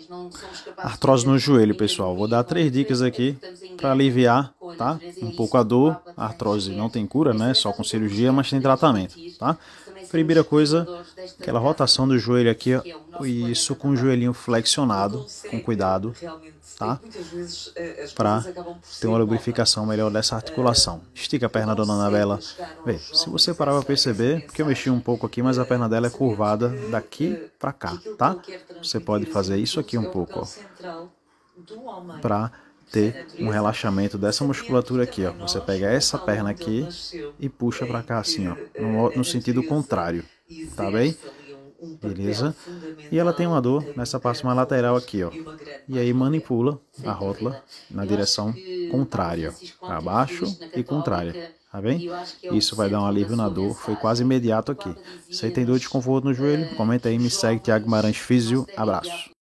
Artrose no joelho, pessoal. Vou dar 3 dicas aqui para aliviar, tá? Um pouco a dor. A artrose não tem cura, né? Só com cirurgia, mas tem tratamento, tá? Primeira coisa, aquela rotação do joelho aqui, ó, isso com o joelhinho flexionado, com cuidado, tá? Para ter uma lubrificação melhor dessa articulação. Estica a perna da dona Anabela. Vê, se você parar para perceber, porque eu mexi um pouco aqui, mas a perna dela é curvada daqui para cá, tá? Você pode fazer isso aqui um pouco, ó, para ter um relaxamento dessa musculatura aqui, ó. Você pega essa perna aqui e puxa para cá assim, ó, no sentido contrário, tá bem? Beleza? E ela tem uma dor nessa parte mais lateral aqui, ó. E aí manipula a rótula na direção contrária, para baixo e contrária, tá bem? Isso vai dar um alívio na dor, foi quase imediato aqui. Se aí tem dor de desconforto no joelho, comenta aí, me segue, Thiago Guimarães Físio, abraço.